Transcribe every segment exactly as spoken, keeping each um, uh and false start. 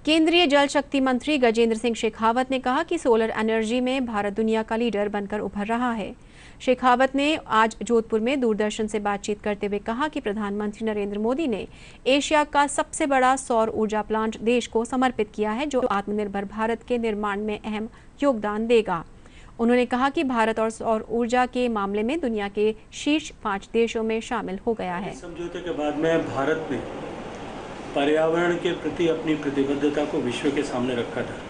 केंद्रीय जल शक्ति मंत्री गजेंद्र सिंह शेखावत ने कहा कि सोलर एनर्जी में भारत दुनिया का लीडर बनकर उभर रहा है। शेखावत ने आज जोधपुर में दूरदर्शन से बातचीत करते हुए कहा कि प्रधानमंत्री नरेंद्र मोदी ने एशिया का सबसे बड़ा सौर ऊर्जा प्लांट देश को समर्पित किया है, जो आत्मनिर्भर भारत के निर्माण में अहम योगदान देगा। उन्होंने कहा कि भारत और सौर ऊर्जा के मामले में दुनिया के शीर्ष पांच देशों में शामिल हो गया है। समझौते के बाद में भारत ने पर्यावरण के प्रति अपनी प्रतिबद्धता को विश्व के सामने रखा था।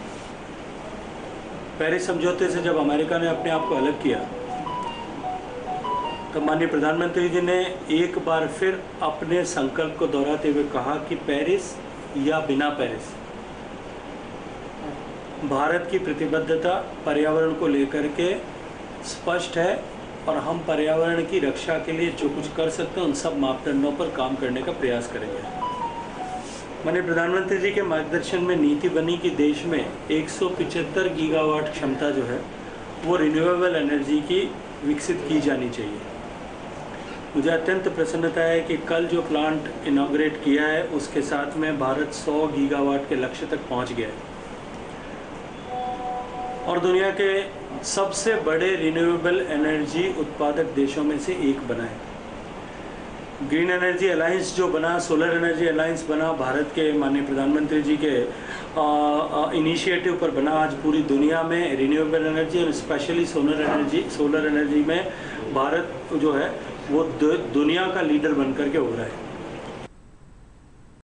पेरिस समझौते से जब अमेरिका ने अपने आप को अलग किया, तो माननीय प्रधानमंत्री जी ने एक बार फिर अपने संकल्प को दोहराते हुए कहा कि पेरिस या बिना पेरिस, भारत की प्रतिबद्धता पर्यावरण को लेकर के स्पष्ट है और हम पर्यावरण की रक्षा के लिए जो कुछ कर सकते हैं उन सब मापदंडों पर काम करने का प्रयास करेंगे। माननीय प्रधानमंत्री जी के मार्गदर्शन में नीति बनी कि देश में एक सौ पचहत्तर गीगावाट क्षमता जो है वो रिन्यूएबल एनर्जी की विकसित की जानी चाहिए। मुझे अत्यंत प्रसन्नता है कि कल जो प्लांट इनॉग्रेट किया है उसके साथ में भारत सौ गीगावाट के लक्ष्य तक पहुंच गया है और दुनिया के सबसे बड़े रिन्यूएबल एनर्जी उत्पादक देशों में से एक बना है। ग्रीन एनर्जी अलायंस जो बना, सोलर एनर्जी अलायंस बना, भारत के माननीय प्रधानमंत्री जी के इनिशिएटिव पर बना। आज पूरी दुनिया में रिन्यूएबल एनर्जी और specially solar energy solar energy में भारत जो है वो दुनिया का लीडर बनकर के उभरा है।